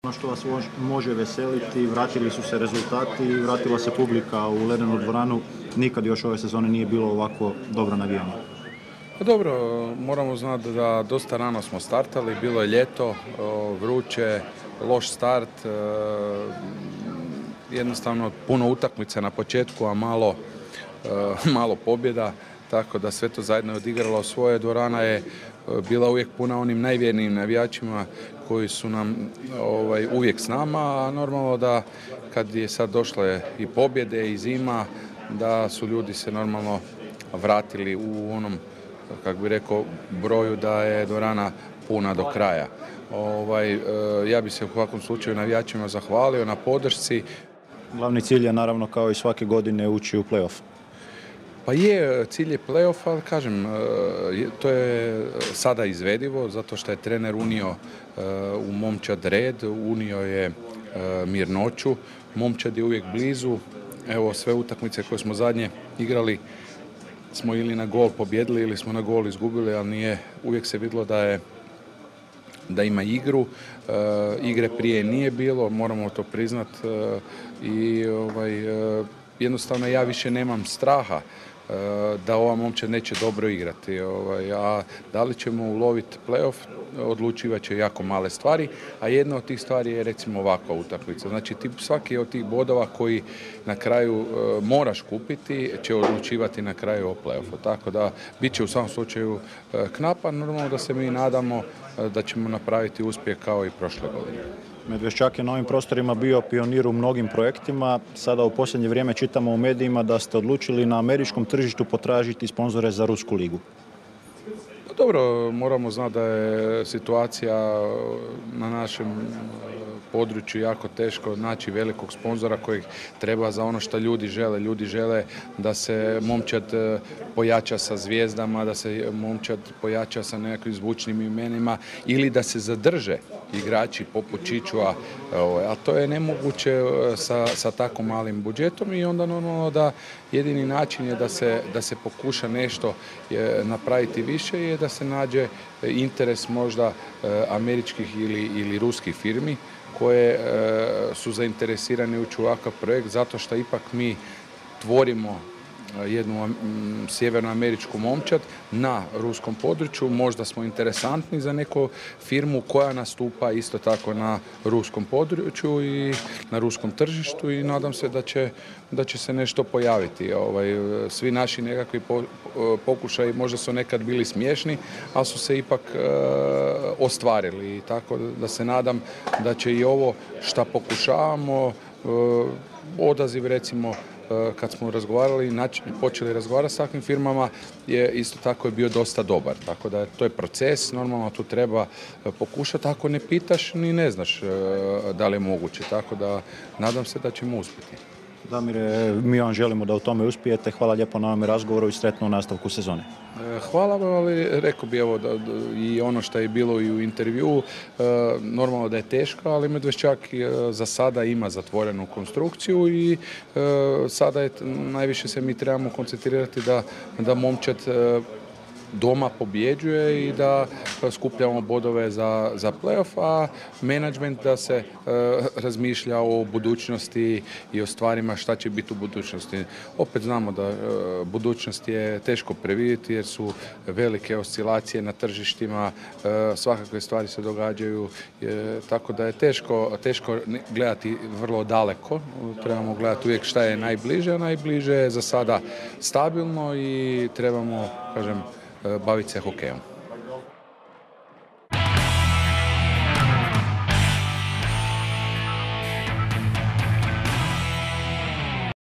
Ono što vas može veseliti, vratili su se rezultati i vratila se publika u ledenu dvoranu. Nikad još ove sezone nije bilo ovako dobro navijanje. Pa dobro, moramo znati da dosta rano smo startali, bilo je ljeto, vruće, loš start, jednostavno puno utakmica na početku, a malo pobjeda, tako da sve to zajedno je odigralo svoje. Dvorana je bila uvijek puna onim najvjernijim navijačima koji su nam uvijek s nama, a normalno da kad je sad došle i pobjede i zima, da su ljudi se normalno vratili u onom, kako bi rekao, broju da je dvorana puna do kraja. Ja bih se u svakom slučaju navijačima zahvalio na podršci. Glavni cilj je naravno kao i svake godine ući u play-off. Pa je, cilj je play-off, ali kažem, to je sada izvedivo zato što je trener unio u momčad red, unio je mirnoću, momčad je uvijek blizu. Evo, sve utakmice koje smo zadnje igrali smo ili na gol pobjedili ili smo na gol izgubili, ali nije, uvijek se vidjelo da ima igru. Igre prije nije bilo, moramo to priznati i jednostavno ja više nemam straha da ova momčad neće dobro igrati. A da li ćemo uloviti play-off, odlučivat će jako male stvari, a jedna od tih stvari je recimo ovakva utakmica. Znači svaki od tih bodova koji na kraju moraš kupiti će odlučivati na kraju o play-offu. Tako da bit će u svakom slučaju knapan, normalno da se mi nadamo da ćemo napraviti uspjeh kao i prošle godine. Medveščak je na ovim prostorima bio pionir u mnogim projektima. Sada u posljednje vrijeme čitamo u medijima da ste odlučili na američkom tržištu potražiti sponzore za Rusku ligu. Dobro, moramo znati da je situacija na našem području jako teško naći velikog sponzora kojeg treba za ono što ljudi žele. Ljudi žele da se momčad pojača sa zvijezdama, da se momčad pojača sa nekakvim zvučnim imenima ili da se zadrže igrači poput Čičua, a to je nemoguće sa tako malim budžetom i onda normalno da jedini način je da se pokuša nešto napraviti više je da se nađe interes možda američkih ili ruskih firmi koje su zainteresirane ući u ovakav projekt zato što ipak mi tvorimo jednu sjevernoameričku momčad na ruskom području. Možda smo interesantni za neku firmu koja nastupa isto tako na ruskom području i na ruskom tržištu i nadam se da će se nešto pojaviti. Svi naši nekakvi pokušaji možda su nekad bili smiješni, ali su se ipak ostvarili. Tako da se nadam da će i ovo što pokušavamo, odaziv recimo kad smo počeli razgovarati s takvim firmama, je isto tako je bio dosta dobar. Tako da to je proces, normalno tu treba pokušati. Ako ne pitaš, ni ne znaš da li je moguće. Tako da nadam se da ćemo uspjeti. Damire, mi vam želimo da u tome uspijete. Hvala lijepo na ovom razgovoru i sretno u nastavku sezone. Hvala vam, ali rekao bi i ono što je bilo i u intervjuu, normalno da je teško, ali Medveščak za sada ima zatvorenu konstrukciju i sada najviše se mi trebamo koncentrirati da momčad doma pobjeđuje i da skupljamo bodove za play-off, a menadžment da se razmišlja o budućnosti i o stvarima šta će biti u budućnosti. Opet znamo da budućnost je teško previdjeti jer su velike oscilacije na tržištima, svakakve stvari se događaju, tako da je teško gledati vrlo daleko. Trebamo gledati uvijek šta je najbliže, a najbliže je za sada stabilno i trebamo, kažem, baviti se hokejom.